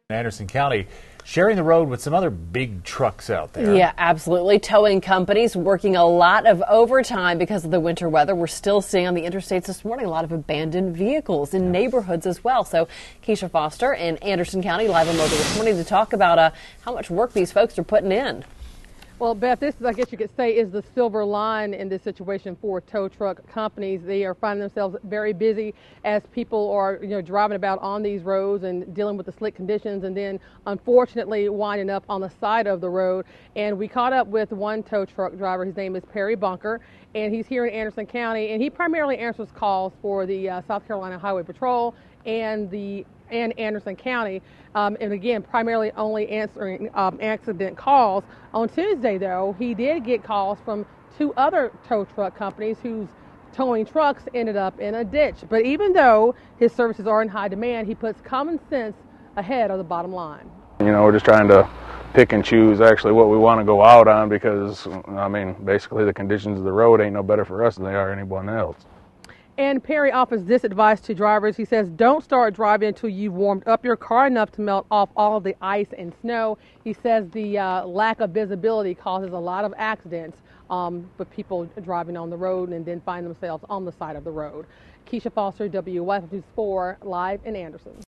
Anderson County sharing the road with some other big trucks out there. Yeah, absolutely. Towing companies working a lot of overtime because of the winter weather. We're still seeing on the interstates this morning a lot of abandoned vehicles in neighborhoods as well. So Keisha Foster in Anderson County live on Motor this morning to talk about how much work these folks are putting in. Well, Beth, this, I guess you could say, is the silver line in this situation for tow truck companies. They are finding themselves very busy as people are, driving about on these roads and dealing with the slick conditions, and then unfortunately winding up on the side of the road. And we caught up with one tow truck driver. His name is Perry Bunker, and he's here in Anderson County, and he primarily answers calls for the South Carolina Highway Patrol and Anderson County, and again, primarily only answering accident calls. On Tuesday, though, he did get calls from two other tow truck companies whose towing trucks ended up in a ditch. But even though his services are in high demand, he puts common sense ahead of the bottom line. We're just trying to pick and choose actually what we want to go out on because, basically the conditions of the road ain't no better for us than they are anyone else. And Perry offers this advice to drivers. He says, don't start driving until you've warmed up your car enough to melt off all of the ice and snow. He says the lack of visibility causes a lot of accidents with people driving on the road and then find themselves on the side of the road. Keisha Foster, WYFF News 4, live in Anderson.